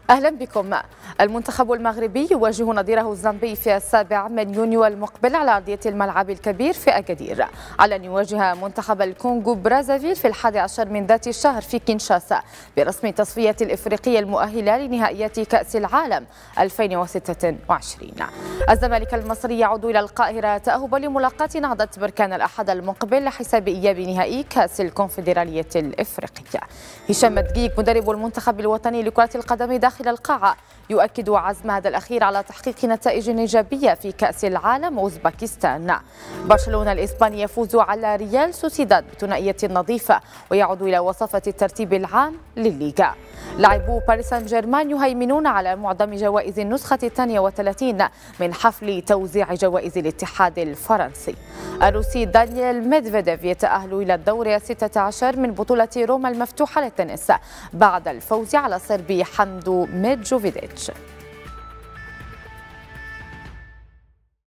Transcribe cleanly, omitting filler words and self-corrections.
أهلا بكم. المنتخب المغربي يواجه نظيره الزامبي في 7 من يونيو المقبل على أرضية الملعب الكبير في أكادير، على أن يواجه منتخب الكونغو برازافيل في 11 من ذات الشهر في كينشاسا برسم التصفية الإفريقية المؤهلة لنهائيات كأس العالم 2026. الزمالك المصري يعود إلى القاهرة تأهبا لملاقاة نهضة بركان الأحد المقبل لحساب إياب نهائي كأس الكونفدرالية الإفريقية. هشام مدقيق مدرب المنتخب الوطني لكرة القدم داخل القاعة يؤكد عزم هذا الأخير على تحقيق نتائج إيجابية في كأس العالم أوزبكستان. برشلونة الإسباني يفوز على ريال سوسيداد بثنائية نظيفة ويعود إلى وصفة الترتيب العام للليغا. لاعبو باريس سان جيرمان يهيمنون على معظم جوائز النسخة 32 من حفل توزيع جوائز الاتحاد الفرنسي. الروسي دانييل ميدفيديف يتأهل إلى الدور 16 من بطولة روما المفتوحة للتنس بعد الفوز على الصربي حمدو ميدجوفيديتش.